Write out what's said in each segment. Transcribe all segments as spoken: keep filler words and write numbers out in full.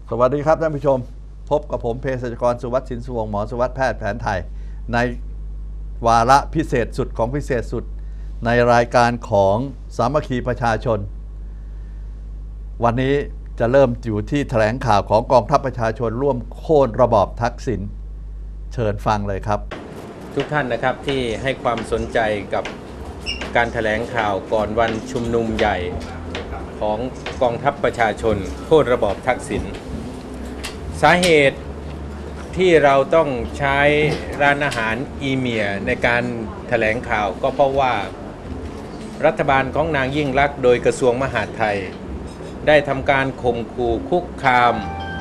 สวัสดีครับท่านผู้ชมพบกับผมเภสัชกรสุวัสดิ์สินสุวงศ์หมอสุวัสดิ์แพทย์แผนไทยในวาระพิเศษสุดของพิเศษสุดในรายการของสามัคคีประชาชนวันนี้จะเริ่มอยู่ที่แถลงข่าวของกองทัพประชาชนร่วมโค่นระบอบทักษิณเชิญฟังเลยครับทุกท่านนะครับที่ให้ความสนใจกับการแถลงข่าวก่อนวันชุมนุมใหญ่ของกองทัพประชาชนโค่นระบอบทักษิณสาเหตุที่เราต้องใช้ร้านอาหารอีเมียในการแถลงข่าวก็เพราะว่ารัฐบาลของนางยิ่งลักษณ์โดยกระทรวงมหาดไทยได้ทำการข่มขู่คุกคาม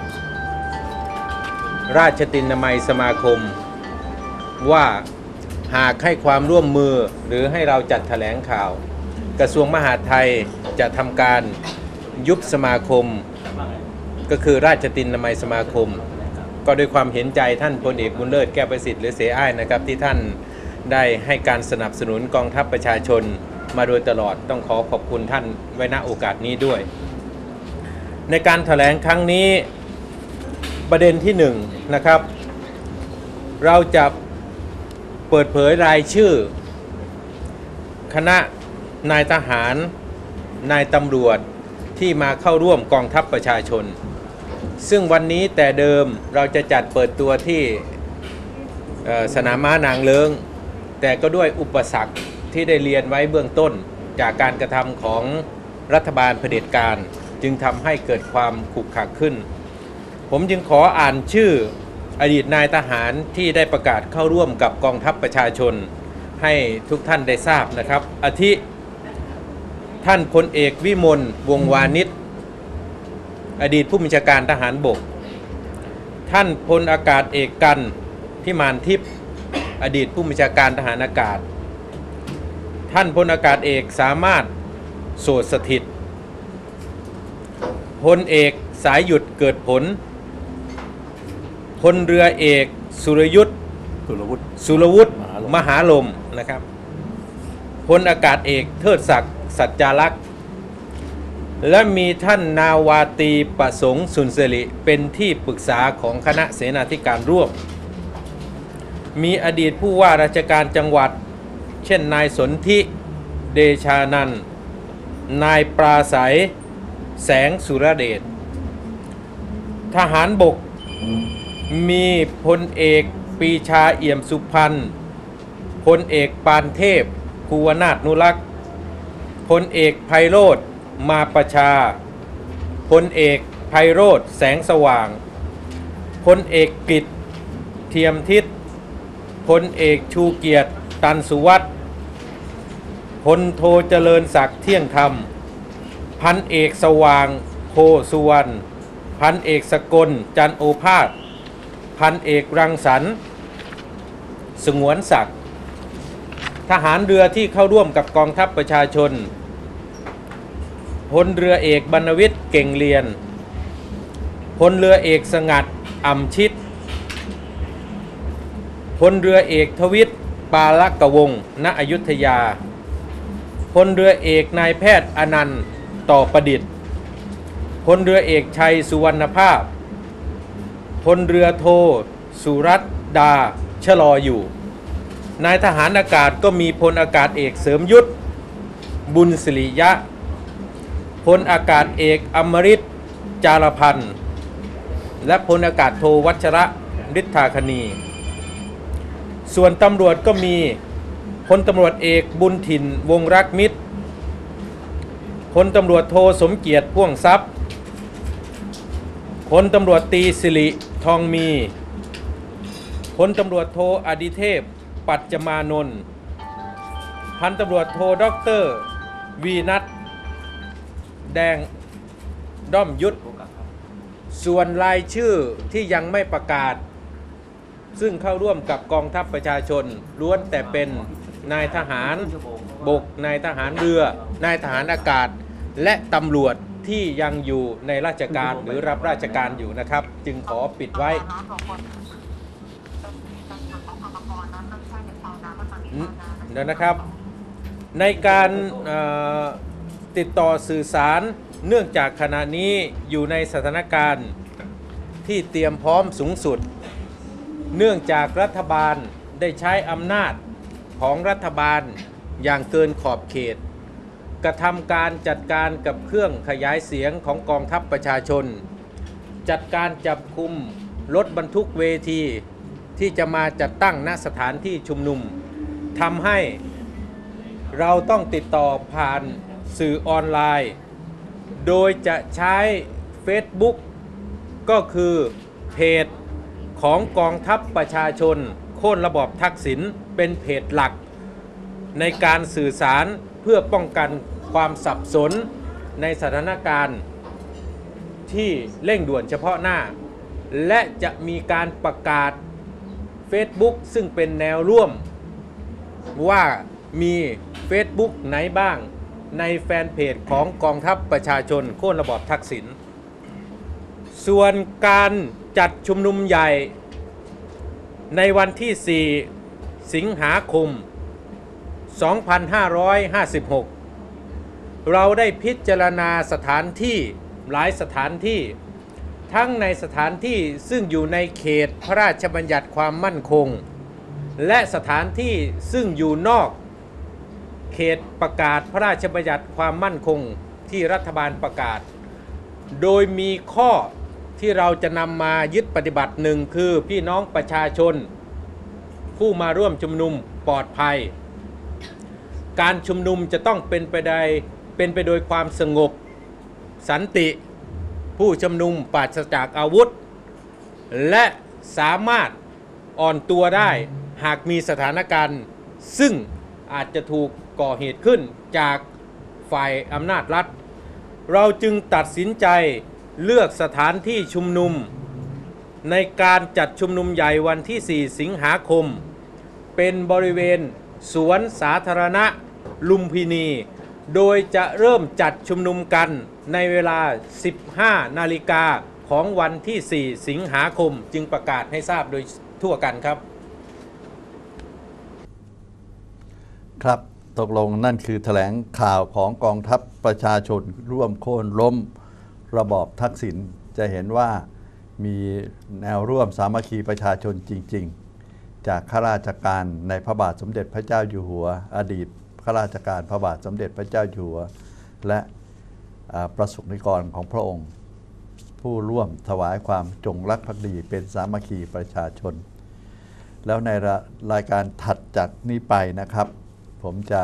ราชตินามัยสมาคมว่าหากให้ความร่วมมือหรือให้เราจัดแถลงข่าวกระทรวงมหาดไทยจะทำการยุบสมาคมก็คือราชตินามัยสมาคมก็ด้วยความเห็นใจท่านพลเอกบุญเลิศแก้วประสิทธิ์หรือเสอ้ายนะครับที่ท่านได้ให้การสนับสนุนกองทัพประชาชนมาโดยตลอดต้องขอขอบคุณท่านไว้ณโอกาสนี้ด้วยในการแถลงครั้งนี้ประเด็นที่หนึ่งนะครับเราจะเปิดเผยรายชื่อคณะนายทหารนายตำรวจที่มาเข้าร่วมกองทัพประชาชนซึ่งวันนี้แต่เดิมเราจะจัดเปิดตัวที่สนามม้านางเลิ้งแต่ก็ด้วยอุปสรรคที่ได้เรียนไว้เบื้องต้นจากการกระทำของรัฐบาลเผด็จการจึงทำให้เกิดความขรุขระขึ้นผมจึงขออ่านชื่ออดีตนายทหารที่ได้ประกาศเข้าร่วมกับกองทัพประชาชนให้ทุกท่านได้ทราบนะครับอาทิท่านพลเอกวิมลวงศ์วานิชอดีตผู้บัญชาการทหารบกท่านพลอากาศเอกกันพิมานทิพย์อดีตผู้บัญชาการทหารอากาศท่านพลอากาศเอกสามารถโสดสถิตพลเอกสายหยุดเกิดผลพลเรือเอกสุรยุทธสุรวุฒิสุรวุฒิมหาลมนะครับพลอากาศเอกเทิดศักดิ์สัจจารักษ์และมีท่านนาวาตรีประสงค์สุนสิริเป็นที่ปรึกษาของคณะเสนาธิการร่วมมีอดีตผู้ว่าราชการจังหวัดเช่นนายสนธิเดชานันท์นายปราศัยแสงสุรเดชทหารบกมีพลเอกปรีชาเอี่ยมสุพรรณพลเอกปานเทพภูวนาถนุรักษ์พลเอกไพโรจน์มาประชาพลเอกไพโรจน์แสงสว่างพลเอกกฤษเทียมทิศพลเอกชูเกียรติตันสุวัฒน์พลโทเจริญศักดิ์เที่ยงธรรมพันเอกสว่างโพสุวรรณพันเอกสกลจันโอภาสพันเอกรังสรรค์สงวนศักดิ์ทหารเรือที่เข้าร่วมกับกองทัพประชาชนพลเรือเอกบรรณวิทย์เก่งเรียนพลเรือเอกสงัดอ่ำชิดพลเรือเอกทวิตปาลกวงศ์ณอยุธยาพลเรือเอกนายแพทย์อนันต์ต่อประดิษฐ์พลเรือเอกชัยสุวรรณภาพพลเรือโทสุรัตดาชะลออยู่นายทหารอากาศก็มีพลอากาศเอกเสริมยุทธบุญสิริยะพลอากาศเอกอมฤตจารพันธ์และพลอากาศโทวัชระฤทธาคณีส่วนตำรวจก็มีพลตำรวจเอกบุญถิ่นวงรักมิตรพลตำรวจโทสมเกียรติพ่วงทรัพย์พลตำรวจตรีสิริทองมีพลตำรวจโทอดิเทพปัจจมานนท์พันตำรวจโทด็อกเตอร์วีนัทแดงด้อมยุทธส่วนรายชื่อที่ยังไม่ประกาศซึ่งเข้าร่วมกับกองทัพประชาชนล้วนแต่เป็นนายทหารบกนายทหารเรือนายทหารอากาศและตำรวจที่ยังอยู่ในราชการหรือรับราชการอยู่นะครับจึงขอปิดไว้เดี๋ยวนะครับในการติดต่อสื่อสารเนื่องจากขณะนี้อยู่ในสถานการณ์ที่เตรียมพร้อมสูงสุดเนื่องจากรัฐบาลได้ใช้อำนาจของรัฐบาลอย่างเกินขอบเขตกระทำการจัดการกับเครื่องขยายเสียงของกองทัพประชาชนจัดการจับกุมรถบรรทุกเวทีที่จะมาจัดตั้งณสถานที่ชุมนุมทำให้เราต้องติดต่อผ่านสื่อออนไลน์โดยจะใช้ Facebook ก็คือเพจของกองทัพประชาชนโค่นระบอบทักษิณเป็นเพจหลักในการสื่อสารเพื่อป้องกันความสับสนในสถานการณ์ที่เร่งด่วนเฉพาะหน้าและจะมีการประกาศ Facebook ซึ่งเป็นแนวร่วมว่ามี Facebook ไหนบ้างในแฟนเพจของกองทัพประชาชนโค่นระบอบทักษิณส่วนการจัดชุมนุมใหญ่ในวันที่สี่สิงหาคมสองพันห้าร้อยห้าสิบหกเราได้พิจารณาสถานที่หลายสถานที่ทั้งในสถานที่ซึ่งอยู่ในเขตพระราชบัญญัติความมั่นคงและสถานที่ซึ่งอยู่นอกเขตประกาศพระราชบัญญัติความมั่นคงที่รัฐบาลประกาศโดยมีข้อที่เราจะนำมายึดปฏิบัติหนึ่งคือพี่น้องประชาชนผู้มาร่วมชุมนุมปลอดภัยการชุมนุมจะต้องเป็นไปได้เป็นไปโดยความสงบสันติผู้ชุมนุมปราศจากอาวุธและสามารถอ่อนตัวได้หากมีสถานการณ์ซึ่งอาจจะถูกก่อเหตุขึ้นจากฝ่ายอำนาจรัฐเราจึงตัดสินใจเลือกสถานที่ชุมนุมในการจัดชุมนุมใหญ่วันที่สี่สิงหาคมเป็นบริเวณสวนสาธารณะลุมพินีโดยจะเริ่มจัดชุมนุมกันในเวลา สิบห้านาฬิกาของวันที่สี่สิงหาคมจึงประกาศให้ทราบโดยทั่วกันครับครับตกลงนั่นคือแถลงข่าวของกองทัพประชาชนร่วมโค่นล้มระบอบทักษิณจะเห็นว่ามีแนวร่วมสามัคคีประชาชนจริงๆจากข้าราชการในพระบาทสมเด็จพระเจ้าอยู่หัวอดีตข้าราชการพระบาทสมเด็จพระเจ้าอยู่หัวและประสบนิกรของพระองค์ผู้ร่วมถวายความจงรักภักดีเป็นสามัคคีประชาชนแล้วในรายการถัดจากนี้ไปนะครับผมจะ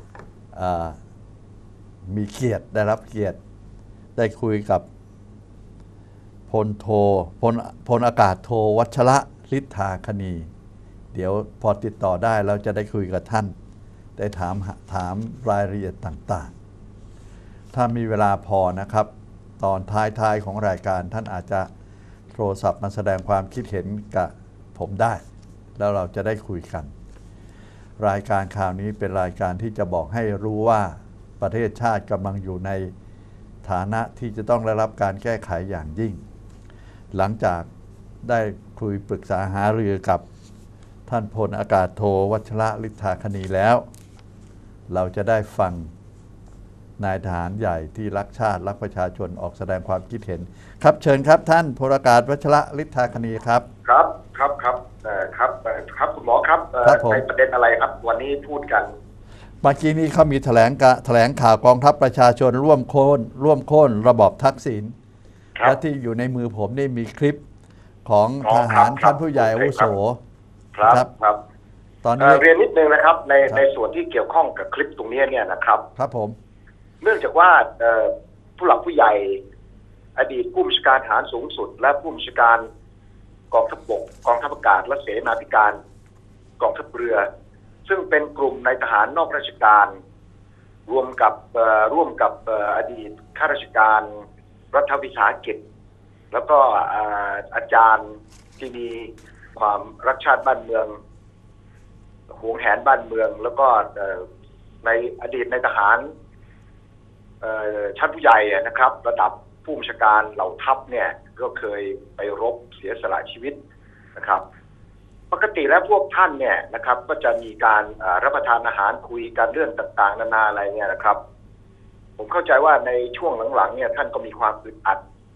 มีเกียรติได้รับเกียรติได้คุยกับพลโทพลพลอากาศโทวัชระฤทธาคณีเดี๋ยวพอติดต่อได้เราจะได้คุยกับท่านได้ถามถามรายละเอียดต่างๆถ้ามีเวลาพอนะครับตอนท้ายๆของรายการท่านอาจจะโทรศัพท์มาแสดงความคิดเห็นกับผมได้แล้วเราจะได้คุยกันรายการข่าวนี้เป็นรายการที่จะบอกให้รู้ว่าประเทศชาติกำลังอยู่ในฐานะที่จะต้องได้รับการแก้ไขอย่างยิ่งหลังจากได้คุยปรึกษาหารือกับท่านพลอากาศโทวัชระฤทธาคณีแล้วเราจะได้ฟังนายทหารใหญ่ที่รักชาติรักประชาชนออกแสดงความคิดเห็นครับเชิญครับท่านพลอากาศวัชระฤทธาคณีครับครับครับครับครับครับคุณหมอครับในประเด็นอะไรครับวันนี้พูดกันเมื่อกี้นี้เขามีแถลงกะแถลงข่าวกองทัพประชาชนร่วมโค่นร่วมโค่นระบอบทักษิณและที่อยู่ในมือผมนี่มีคลิปของทหารท่านผู้ใหญ่อาวุโสครับครับตอนนี้เรียนนิดนึงนะครับในในส่วนที่เกี่ยวข้องกับคลิปตรงนี้เนี่ยนะครับครับผมเนื่องจากว่าผู้หลักผู้ใหญ่อดีตผู้บัญชาการทหารสูงสุดและผู้บัญชาการกองทัพบกกองทัพอากาศและเสนาธิการกองทัพเรือซึ่งเป็นกลุ่มนายทหารนอกราชการรวมกับร่วมกับอดีตข้าราชการรัฐวิสาหกิจแล้วก็อาจารย์ที่มีความรักชาติบ้านเมืองหวงแหนบ้านเมืองแล้วก็ในอดีตในทหารชั้นผู้ใหญ่นะครับระดับผู้บัญชาการเหล่าทัพเนี่ยก็เคยไปรบเสียสละชีวิตนะครับปกติแล้วพวกท่านเนี่ยนะครับก็จะมีการรับประทานอาหารคุยกันเรื่องต่างๆนานาอะไรเนี่ยนะครับผมเข้าใจว่าในช่วงหลังๆเนี่ยท่านก็มีความอึดอัด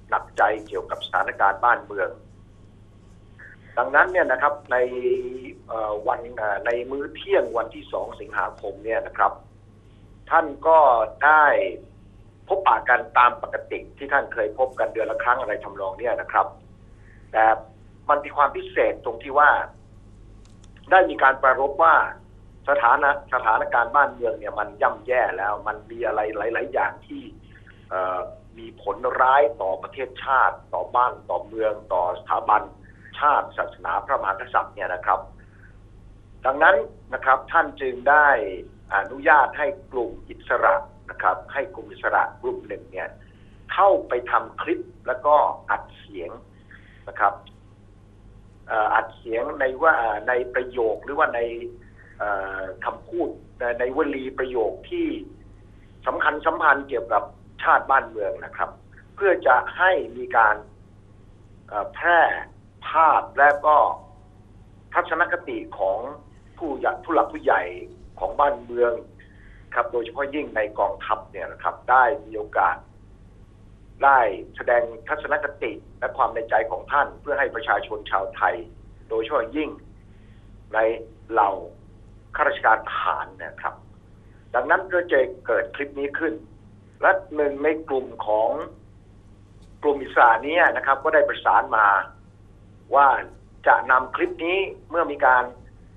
หนักใจเกี่ยวกับสถานการณ์บ้านเมืองดังนั้นเนี่ยนะครับในวันในมื้อเที่ยงวันที่สองสิงหาคมเนี่ยนะครับท่านก็ได้พบปะกันตามปกติที่ท่านเคยพบกันเดือนละครั้งอะไรทำนองเนี่ยนะครับแต่มันมีความพิเศษตรงที่ว่าได้มีการประรบว่าสถานะสถานการณ์บ้านเมืองเนี่ยมันย่ำแย่แล้วมันมีอะไรหลายๆอย่างที่มีผลร้ายต่อประเทศชาติต่อบ้านต่อเมืองต่อสถาบันชาติศาสนาพระมหากษัตริย์เนี่ยนะครับดังนั้นนะครับท่านจึงได้อนุญาตให้กลุ่มอิสระนะครับให้กลุ่มอิสระกลุ่มหนึ่งเนี่ยเข้าไปทำคลิปแล้วก็อัดเสียงนะครับอัดเสียงในว่าในประโยคหรือว่าในคำพูดในวลีประโยคที่สำคัญสัมพันธ์เกี่ยวกับชาติบ้านเมืองนะครับเพื่อจะให้มีการแพร่ภาพและก็ทัศนคติของผู้ใหญ่ผู้หลักผู้ใหญ่ของบ้านเมืองครับโดยเฉพาะยิ่งในกองทัพเนี่ยนะครับได้มีโอกาสได้แสดงทัศนคติและความในใจของท่านเพื่อให้ประชาชนชาวไทยโดยเฉพาะยิ่งในเหล่าข้าราชการทหารนะครับดังนั้นก็จะเกิดคลิปนี้ขึ้นและหนึ่งในกลุ่มของกลุ่มอิสระนี้นะครับก็ได้ประสานมาว่าจะนำคลิปนี้เมื่อมีการ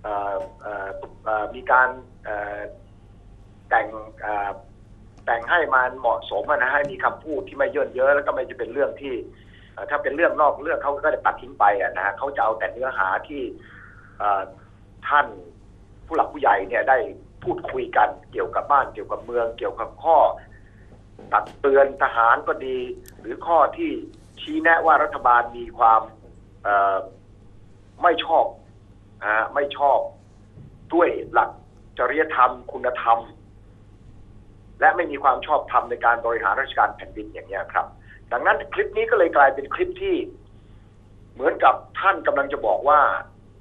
มีการแต่งแต่งให้มันเหมาะสมนะให้มีคำพูดที่ไม่เยินเยอะแล้วก็ไม่จะเป็นเรื่องที่ถ้าเป็นเรื่องนอกเรื่องเขาก็จะตัดทิ้งไปนะฮะเขาจะเอาแต่เนื้อหาที่ท่านผู้หลักผู้ใหญ่เนี่ยได้พูดคุยกันเกี่ยวกับบ้านเกี่ยวกับเมืองเกี่ยวกับข้อตักเตือนทหารก็ดีหรือข้อที่ชี้แนะว่ารัฐบาลมีความไม่ชอบไม่ชอบด้วยหลักจริยธรรมคุณธรรมและไม่มีความชอบธรรมในการบริหารราชการแผ่นดินอย่างนี้ครับดังนั้นคลิปนี้ก็เลยกลายเป็นคลิปที่เหมือนกับท่านกำลังจะบอกว่า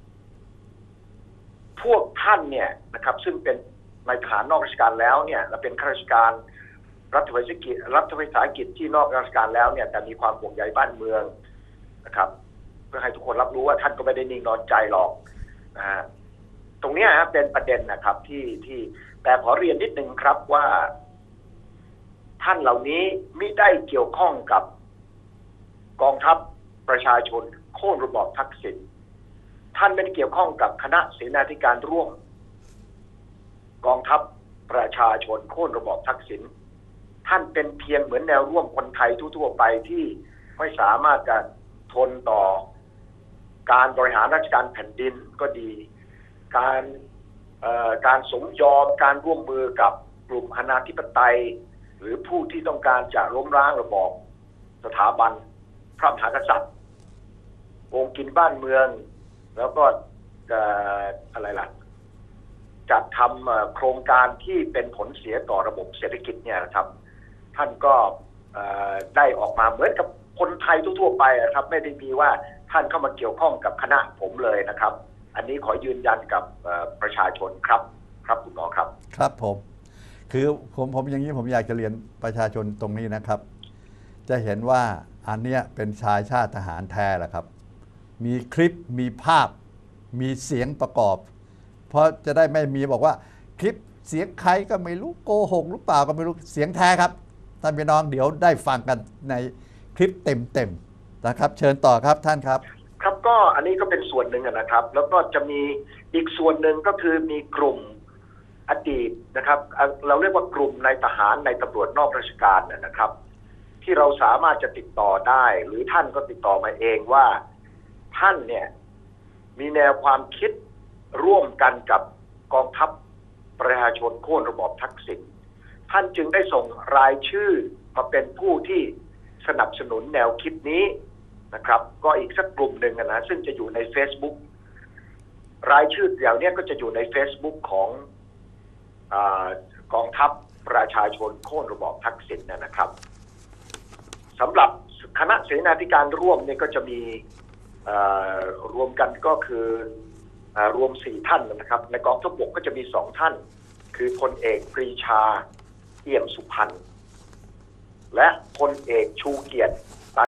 พวกท่านเนี่ยนะครับซึ่งเป็นนายทหารนอกราชการแล้วเนี่ยและเป็นข้าราชการรัฐวิสาหกิจรัฐวิสาหกิจที่นอกราชการแล้วเนี่ยแต่มีความห่วงใยบ้านเมืองนะครับเพื่อให้ทุกคนรับรู้ว่าท่านก็ไม่ได้นิ่งนอนใจหรอกนะฮะตรงนี้ฮะเป็นประเด็นนะครับที่ที่แต่ขอเรียนนิดนึงครับว่าท่านเหล่านี้ไม่ได้เกี่ยวข้องกับกองทัพประชาชนโค่นระบอบทักษิณท่านไม่ได้เกี่ยวข้องกับคณะเสนาธิการร่วมกองทัพประชาชนโค่นระบอบทักษิณท่านเป็นเพียงเหมือนแนวร่วมคนไทยทั่วๆไปที่ไม่สามารถจะทนต่อการบริหารราชการแผ่นดินก็ดีการการสมยอมการร่วมมือกับกลุ่มอนาธิปไตยหรือผู้ที่ต้องการจะล้มล้างระบอบสถาบันพระมหากษัตริย์โกงกินบ้านเมืองแล้วก็อะไรล่ะจัดทำโครงการที่เป็นผลเสียต่อระบบเศรษฐกิจเนี่ยนะครับท่านก็ได้ออกมาเหมือนกับคนไทยทั่วๆไปครับไม่ได้มีว่าท่านเข้ามาเกี่ยวข้องกับคณะผมเลยนะครับอันนี้ขอยืนยันกับประชาชนครับครับคุณหมอครับครับผมคือผมผมอย่างนี้ผมอยากจะเรียนประชาชนตรงนี้นะครับจะเห็นว่าอันเนี้ยเป็นชายชาติทหารแท้แหละครับมีคลิปมีภาพมีเสียงประกอบเพราะจะได้ไม่มีบอกว่าคลิปเสียงใครก็ไม่รู้โกหกหรือเปล่าก็ไม่รู้เสียงแท้ครับท่านพี่น้องเดี๋ยวได้ฟังกันในคลิปเต็มๆนะครับเชิญต่อครับท่านครับครับก็อันนี้ก็เป็นส่วนหนึ่งนะครับแล้วก็จะมีอีกส่วนหนึ่งก็คือมีกลุ่มอดีตนะครับเราเรียกว่ากลุ่มนายทหารในตำรวจนอกราชการนะครับที่เราสามารถจะติดต่อได้หรือท่านก็ติดต่อมาเองว่าท่านเนี่ยมีแนวความคิดร่วมกันกับกองทัพประชาชนโค่นระบอบทักษิณท่านจึงได้ส่งรายชื่อมาเป็นผู้ที่สนับสนุนแนวคิดนี้นะครับก็อีกสักกลุ่มหนึ่งนะซึ่งจะอยู่ใน Facebook รายชื่อเหล่านี้ก็จะอยู่ใน Facebook ของกองทัพประชาชนโค่นระบอบทักษิณนะครับสำหรับคณะเสนาธิการร่วมเนี่ยก็จะมีรวมกันก็คือรวมสี่ท่านนะครับในกองทัพบกก็จะมีสองท่านคือพลเอกปรีชาเอี่ยมสุพรรณและพลเอกชูเกียรติ